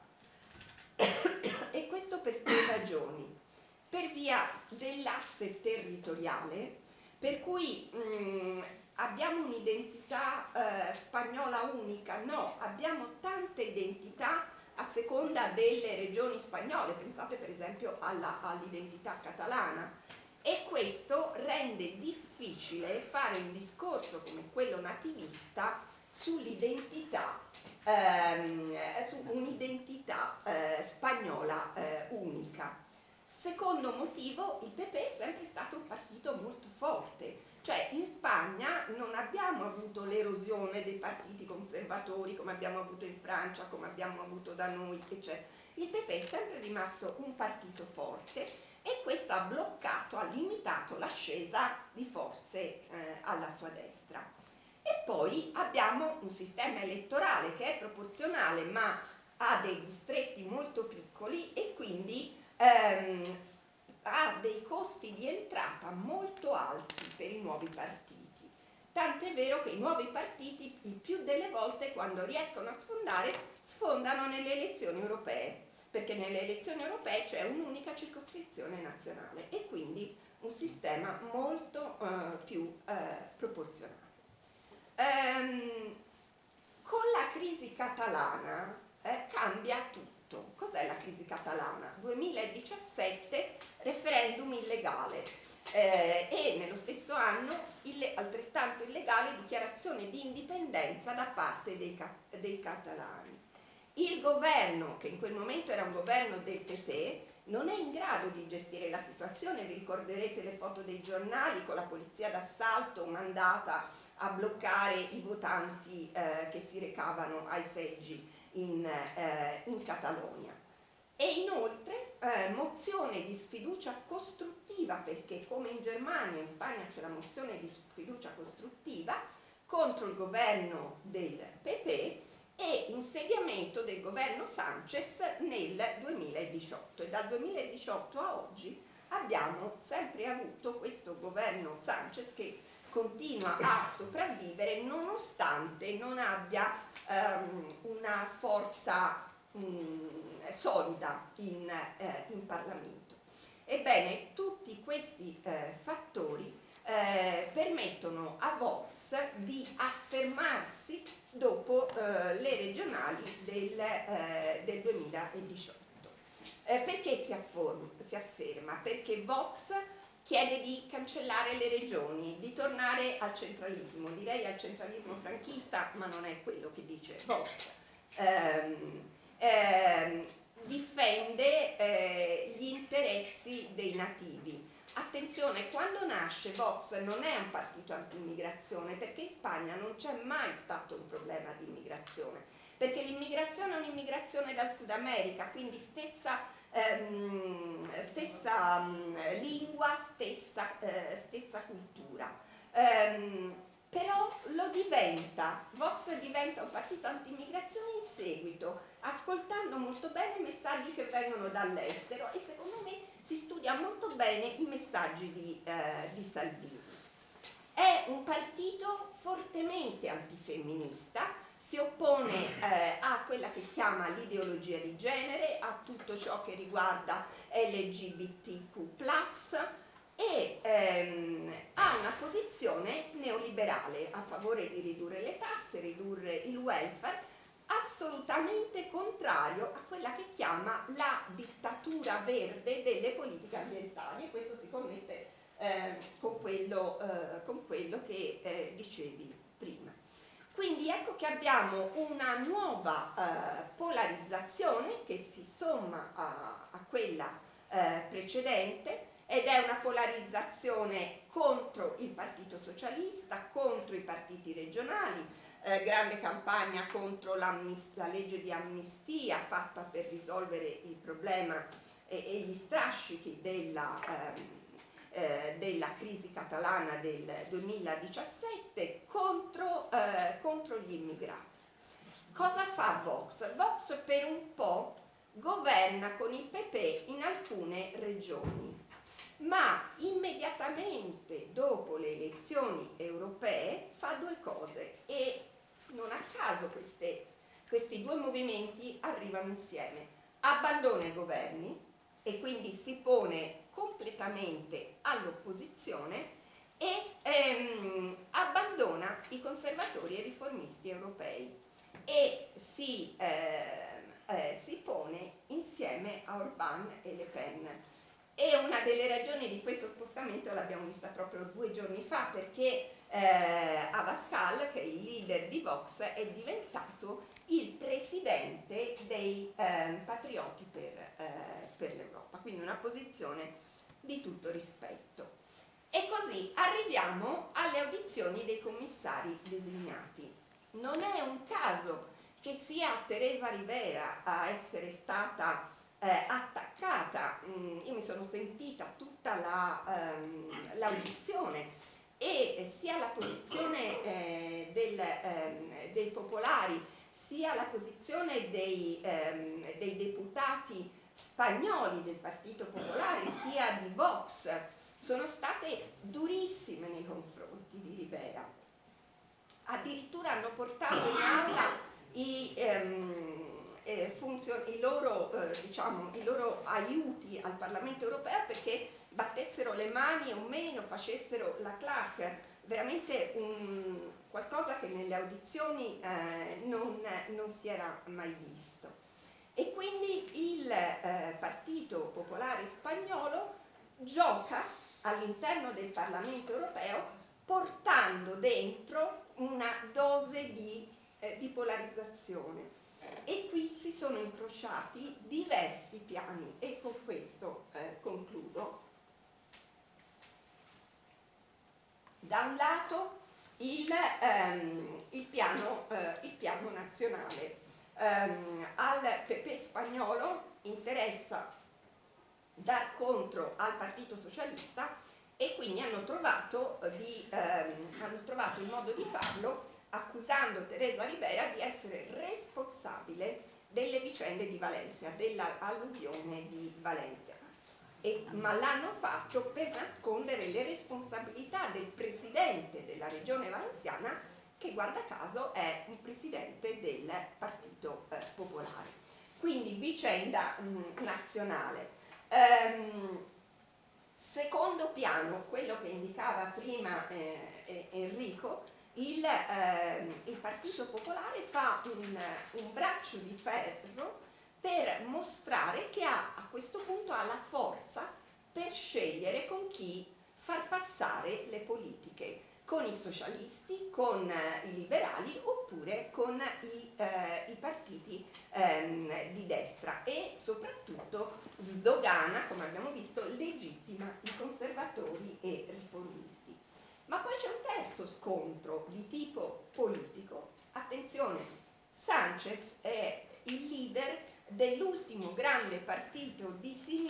e questo per due ragioni: per via dell'asse territoriale, per cui um, abbiamo un'identità uh, spagnola unica, no, abbiamo tante identità a seconda delle regioni spagnole, pensate per esempio alla, all'identità catalana, e questo rende difficile fare un discorso come quello nativista sull'identità, ehm, su un'identità eh, spagnola eh, unica. Secondo motivo, il P P è sempre stato un partito molto forte. Cioè in Spagna non abbiamo avuto l'erosione dei partiti conservatori come abbiamo avuto in Francia, come abbiamo avuto da noi, eccetera. Il P P è sempre rimasto un partito forte e questo ha bloccato, ha limitato l'ascesa di forze eh, alla sua destra. E poi abbiamo un sistema elettorale che è proporzionale ma ha dei distretti molto piccoli e quindi ehm, ha dei costi di entrata molto alti per i nuovi partiti. Tant'è vero che i nuovi partiti il più delle volte quando riescono a sfondare, sfondano nelle elezioni europee, perché nelle elezioni europee c'è un'unica circoscrizione nazionale e quindi un sistema molto eh, più eh, proporzionale. Ehm, con la crisi catalana eh, cambia tutto. Cos'è la crisi catalana? duemiladiciassette, referendum illegale eh, e nello stesso anno ille- altrettanto illegale dichiarazione di indipendenza da parte dei, ca- dei catalani. Il governo, che in quel momento era un governo del P P, non è in grado di gestire la situazione. Vi ricorderete le foto dei giornali con la polizia d'assalto mandata a bloccare i votanti eh, che si recavano ai seggi in, eh, in Catalogna. E inoltre eh, mozione di sfiducia costruttiva, perché come in Germania, in Spagna c'è la mozione di sfiducia costruttiva contro il governo del P P e insediamento del governo Sánchez nel duemiladiciotto, e dal duemiladiciotto a oggi abbiamo sempre avuto questo governo Sánchez che continua a sopravvivere nonostante non abbia um, una forza um, solida in, eh, in Parlamento. Ebbene, tutti questi eh, fattori eh, permettono a Vox di affermarsi dopo eh, le regionali del, eh, del duemiladiciotto. Eh, perché si, afforma, si afferma? Perché Vox chiede di cancellare le regioni, di tornare al centralismo, direi al centralismo franchista, ma non è quello che dice Vox. Ehm, ehm, difende eh, gli interessi dei nativi. Attenzione, quando nasce Vox non è un partito anti-immigrazione, perché in Spagna non c'è mai stato un problema di immigrazione, perché l'immigrazione è un'immigrazione dal Sud America, quindi stessa, ehm, stessa um, lingua, stessa, eh, stessa cultura. ehm, però lo diventa, Vox diventa un partito anti-immigrazione in seguito, ascoltando molto bene i messaggi che vengono dall'estero, e secondo me si studia molto bene i messaggi di, eh, di Salvini. È un partito fortemente antifemminista, si oppone eh, a quella che chiama l'ideologia di genere, a tutto ciò che riguarda L G B T Q plus, e ehm, ha una posizione neoliberale a favore di ridurre le tasse, ridurre il welfare, assolutamente contrario a quella che chiama la dittatura verde delle politiche ambientali, e questo si connette eh, con, quello, eh, con quello che eh, dicevi prima. Quindi ecco che abbiamo una nuova eh, polarizzazione che si somma a, a quella eh, precedente, ed è una polarizzazione contro il Partito Socialista, contro i partiti regionali, eh, grande campagna contro la legge di amnistia fatta per risolvere il problema e, e gli strascichi della, ehm, eh, della crisi catalana del duemiladiciassette contro, eh, contro gli immigrati. Cosa fa Vox? Vox per un po' governa con il P P in alcune regioni, ma immediatamente dopo le elezioni europee fa due cose, e non a caso queste, questi due movimenti arrivano insieme. Abbandona i governi e quindi si pone completamente all'opposizione, e ehm, abbandona i conservatori e riformisti europei e si, eh, eh, si pone insieme a Orbán e Le Pen. E una delle ragioni di questo spostamento l'abbiamo vista proprio due giorni fa, perché eh, Abascal, che è il leader di Vox, è diventato il presidente dei eh, patrioti per, eh, per l'Europa, quindi una posizione di tutto rispetto. E così arriviamo alle audizioni dei commissari designati. Non è un caso che sia Teresa Rivera a essere stata Eh, attaccata, mm, io mi sono sentita tutta la, ehm, l'audizione, e sia la posizione eh, del, ehm, dei popolari, sia la posizione dei, ehm, dei deputati spagnoli del Partito Popolare, sia di Vox, sono state durissime nei confronti di Rivera. Addirittura hanno portato in aula i... Ehm, Eh, funzion- i, loro, eh, diciamo, i loro aiuti al Parlamento europeo perché battessero le mani o meno, facessero la clac, veramente un, qualcosa che nelle audizioni eh, non, non si era mai visto. E quindi il eh, Partito Popolare Spagnolo gioca all'interno del Parlamento europeo portando dentro una dose di, eh, di polarizzazione. E qui si sono incrociati diversi piani, e con questo eh, concludo. Da un lato il, ehm, il, piano, eh, il piano nazionale. Um, al P P spagnolo interessa dar contro al Partito Socialista, e quindi hanno trovato, di, ehm, hanno trovato il modo di farlo accusando Teresa Rivera di essere responsabile delle vicende di Valencia, dell'alluvione di Valencia. E, ma l'hanno fatto per nascondere le responsabilità del presidente della regione valenziana, che guarda caso è un presidente del Partito eh, Popolare. Quindi vicenda mh, nazionale. Ehm, secondo piano, quello che indicava prima eh, Enrico, Il, eh, il Partito Popolare fa un, un braccio di ferro per mostrare che ha, a questo punto ha la forza per scegliere con chi far passare le politiche, con i socialisti, con eh, i liberali oppure con i, eh, i partiti ehm, di destra, e soprattutto sdogana, come abbiamo visto, legittima i conservatori e riformisti. Ma poi c'è un terzo scontro di tipo politico. Attenzione, Sánchez è il leader dell'ultimo grande partito di sinistra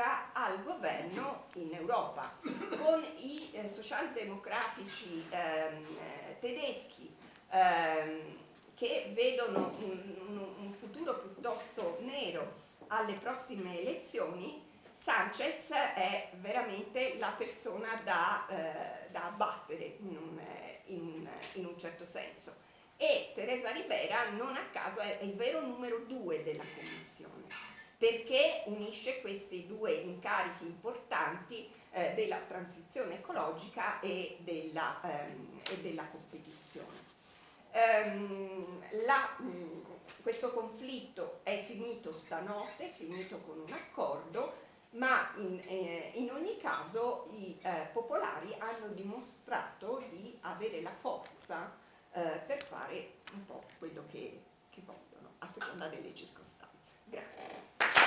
destra al governo in Europa, con i eh, socialdemocratici ehm, eh, tedeschi ehm, che vedono un, un, un futuro piuttosto nero alle prossime elezioni. Sanchez è veramente la persona da, eh, da abbattere in un, in, in un certo senso, e Teresa Ribera non a caso è, è il vero numero due della Commissione, perché unisce questi due incarichi importanti eh, della transizione ecologica e della, ehm, e della competizione. Um, la, um, questo conflitto è finito stanotte, è finito con un accordo, ma in, eh, in ogni caso i eh, popolari hanno dimostrato di avere la forza eh, per fare un po' quello che, che vogliono, a seconda delle circostanze. Grazie.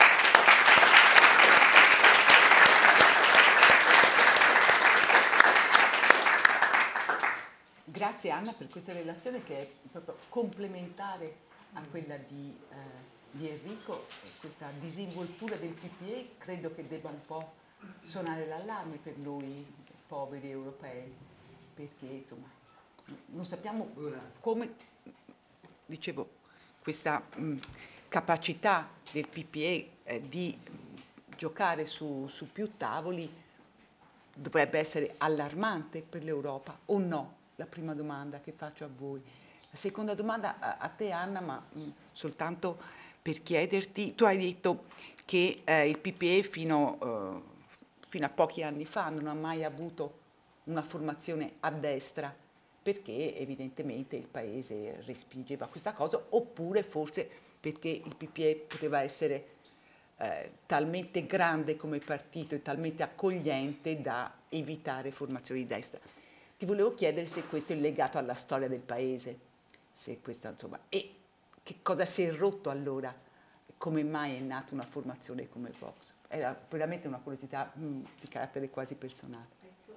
Grazie Anna per questa relazione che è proprio complementare a quella di, eh, di Enrico. Questa disinvoltura del P P E credo che debba un po' suonare l'allarme per noi poveri europei, perché insomma non sappiamo come, dicevo, questa mh, capacità del P P E eh, di giocare su, su più tavoli dovrebbe essere allarmante per l'Europa o no? La prima domanda che faccio a voi. La seconda domanda a, a te Anna, ma mh, soltanto per chiederti, tu hai detto che eh, il P P E fino, eh, fino a pochi anni fa non ha mai avuto una formazione a destra, perché evidentemente il paese respingeva questa cosa, oppure forse perché il P P E poteva essere eh, talmente grande come partito e talmente accogliente da evitare formazioni di destra. Ti volevo chiedere se questo è legato alla storia del paese, se questa, insomma, e che cosa si è rotto allora, come mai è nata una formazione come Vox? Era veramente una curiosità mh, di carattere quasi personale.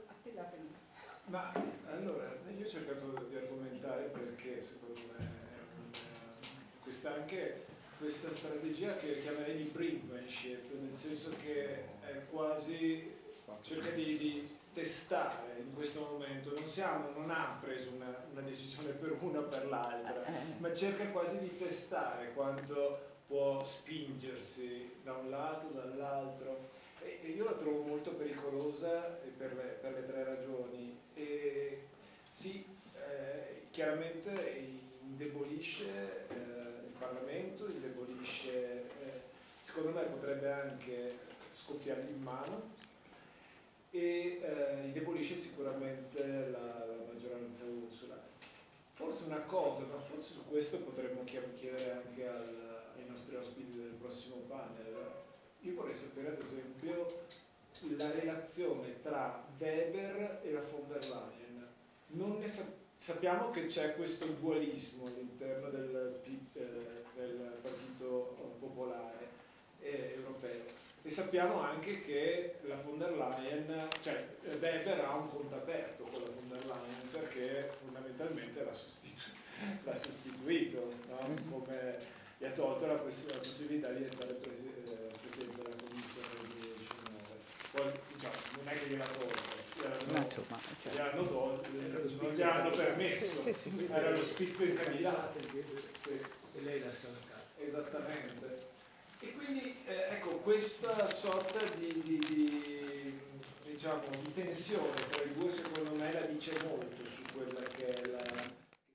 Ma allora, io ho cercato di argomentare perché secondo me è questa anche questa strategia che chiamerei di brinkmanship, nel senso che è quasi cerca di, di testare in questo momento, non, siamo, non ha preso una, una decisione per una o per l'altra, ma cerca quasi di testare quanto può spingersi da un lato, dall'altro, e, e io la trovo molto pericolosa per le, per le tre ragioni. E sì, eh, chiaramente indebolisce eh, il Parlamento, indebolisce, eh, secondo me potrebbe anche scoppiargli in mano, e eh, indebolisce sicuramente la, la maggioranza Ursula. Forse una cosa, ma forse su questo potremmo chiedere anche al, ai nostri ospiti del prossimo panel. Io vorrei sapere ad esempio la relazione tra Weber e la von der Leyen. Non ne sa- sappiamo che c'è questo dualismo all'interno del, eh, del Partito Popolare eh, Europeo. E sappiamo anche che la von der Leyen, cioè Weber ha un conto aperto con la von der Leyen perché fondamentalmente l'ha, sostitu- l'ha sostituito, no? Come gli ha tolto la, poss- la possibilità di diventare presi- eh, presidente della commissione di diciannove. Poi diciamo, non è che gliel'ha tolto, gliel'hanno, insomma, cioè. gliel'hanno tolto, non gli hanno permesso, sì, sì, sì, era lo spizio in candidato. Sì. E lei l'ha scavalcato. Esattamente. E quindi eh, ecco, questa sorta di, di, di, diciamo, di tensione tra i due secondo me la dice molto su quella che è la...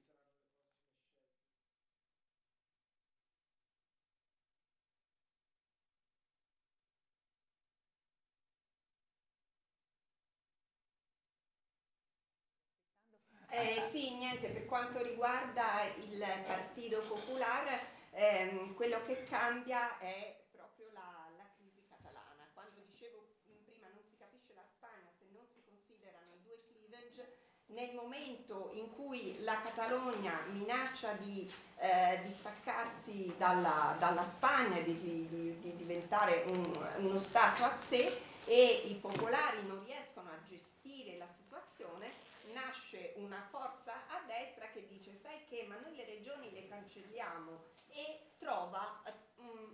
Eh, sì, niente, per quanto riguarda il Partito Popolare, ehm, quello che cambia è proprio la, la crisi catalana. Quando dicevo prima non si capisce la Spagna se non si considerano i due cleavage, nel momento in cui la Catalogna minaccia di, eh, di staccarsi dalla, dalla Spagna, di, di, di diventare un, uno Stato a sé, e i popolari non riescono a gestire la situazione, nasce una forza a destra che dice: sai che, ma noi le regioni le cancelliamo, e trova um,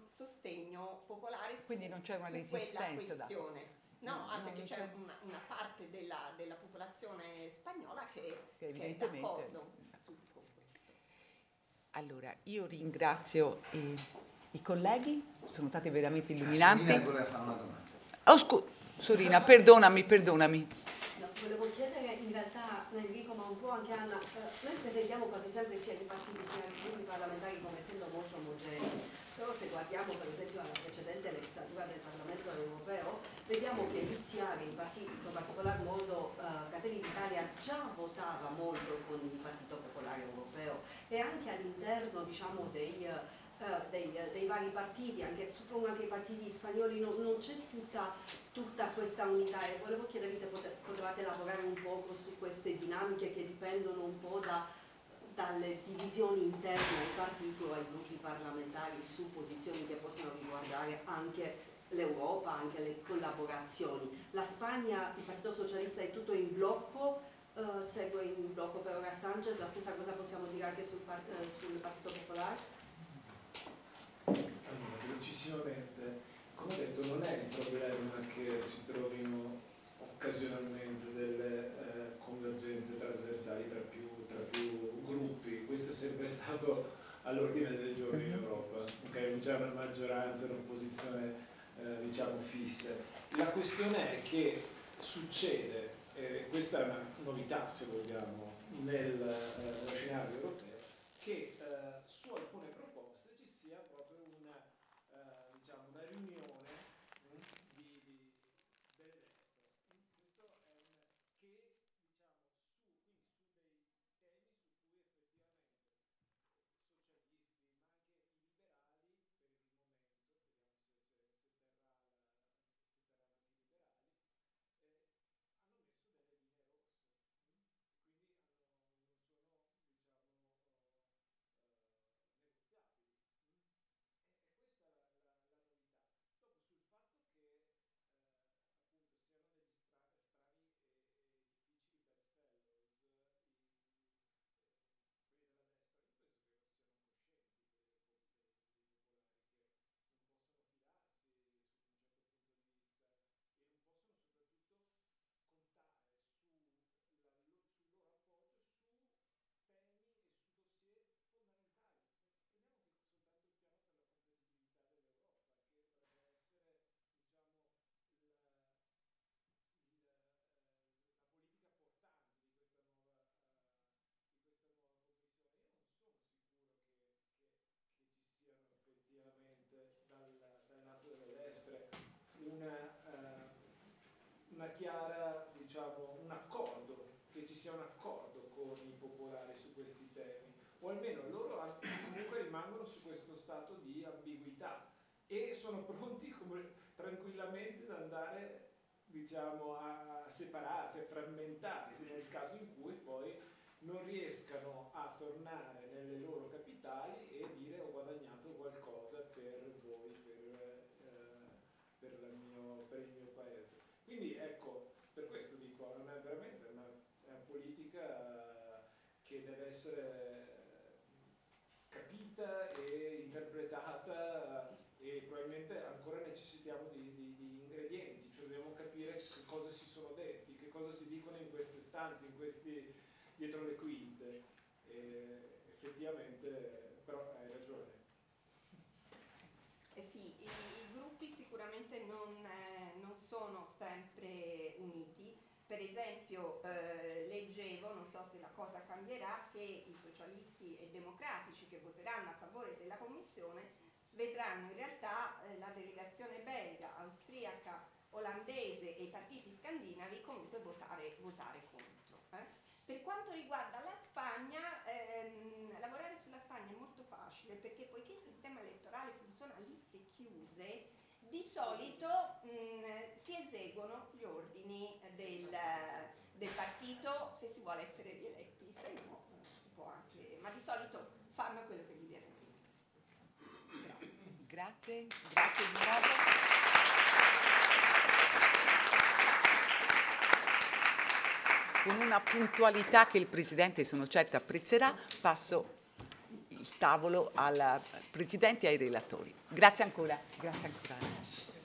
sostegno popolare su, Quindi non c'è una su resistenza quella da- questione. No, No, ah, no, perché non c'è c'è- una, una parte della, della popolazione spagnola che, Che che è evidentemente- d'accordo su con questo. Allora, io ringrazio eh, i colleghi, sono stati veramente illuminanti. Sorina voleva fare una domanda. Oh, scu- Sorina, perdonami, perdonami. No, volevo chiedere in realtà a Enrico, ma un po' anche a Anna, eh, noi presentiamo quasi sempre sia i partiti sia i gruppi parlamentari come essendo molto omogenei, però se guardiamo per esempio alla precedente legislatura del Parlamento europeo, vediamo che iniziare i partiti, in particolar modo eh, Fratelli d'Italia già votava molto con il Partito Popolare Europeo e anche all'interno diciamo dei... eh, Uh, dei, dei vari partiti, anche, suppongo anche i partiti spagnoli, non, non c'è tutta, tutta questa unità e volevo chiedervi se pote, potevate lavorare un poco su queste dinamiche che dipendono un po' da, dalle divisioni interne ai partiti o ai gruppi parlamentari su posizioni che possono riguardare anche l'Europa, anche le collaborazioni. La Spagna, il Partito Socialista è tutto in blocco, uh, segue in blocco per ora Sanchez, la stessa cosa possiamo dire anche sul, part, uh, sul Partito Popolare? Allora, velocissimamente, come ho detto, non è il problema che si trovino occasionalmente delle eh, convergenze trasversali tra più, tra più gruppi. Questo è sempre stato all'ordine del giorno in Europa, okay? Non c'è una maggioranza, un'opposizione eh, diciamo fisse. La questione è che succede, eh, questa è una novità se vogliamo, nel eh, scenario europeo, che eh, su alcune proposte ci sia proprio una, eh, diciamo, una riunione mh, di, di, del destro. Questo è un, che diciamo, su, quindi su dei temi su cui effettivamente socialisti, ma anche i liberali per il momento, vediamo se, se, se, terrà la, se terranno anche i liberali, eh, hanno messo delle linee rosse, mh? Quindi hanno, non sono diciamo negoziabili. Mm? E, e questa è la, la, la novità. Dopo sul fatto che eh, appunto siano degli stra strani e, e difficili bedfellows i, eh, quelli della destra, io penso che siano coscienti quelli del pop dei, dei popolari che non possono fidarsi sotto un certo punto di vista e non possono soprattutto contare su la, sul loro appoggio su temi e su dossier fondamentali. Prendiamo anche soltanto il piano per la competitività dell'Europa, che dovrebbe essere, diciamo, la, il, eh, la politica portante di questa nuova, uh, di questa nuova commissione. Io non sono sicuro che, che, che ci siano effettivamente dal, dal lato delle destre una, uh, una chiara, diciamo, un accordo, che ci sia un accordo con i popolari su questi temi, o almeno loro comunque rimangono su questo stato di ambiguità e sono pronti come, tranquillamente ad andare, diciamo, a separarsi, a frammentarsi nel caso in cui poi non riescano a tornare nelle loro capitali e dire ho guadagnato qualcosa per voi, per, eh, per, la mio, per il mio paese. Quindi ecco, per questo dico, non è veramente una, è una politica che deve essere capita e interpretata e probabilmente ancora necessitiamo di, di, di ingredienti, cioè dobbiamo capire che cosa si sono detti, che cosa si dicono in queste stanze, in questi, dietro le quinte. E effettivamente, però hai ragione. Eh sì, i, i gruppi sicuramente non, eh, non sono sempre uniti. Per esempio eh, leggevo, non so se la cosa cambierà, che i socialisti e democratici che voteranno a favore della Commissione vedranno in realtà eh, la delegazione belga, austriaca, olandese e i partiti scandinavi comunque votare, votare contro. Eh? Per quanto riguarda la Spagna, ehm, lavorare sulla Spagna è molto facile perché poiché il sistema elettorale funziona a liste chiuse, di solito mh, si eseguono gli ordini del, del partito se si vuole essere rieletti, se no si può anche, ma di solito fanno quello che gli viene detto. Grazie, grazie di nuovo. Con una puntualità che il Presidente, sono certa, apprezzerà, passo il il tavolo al Presidente e ai relatori. Grazie ancora. Grazie ancora.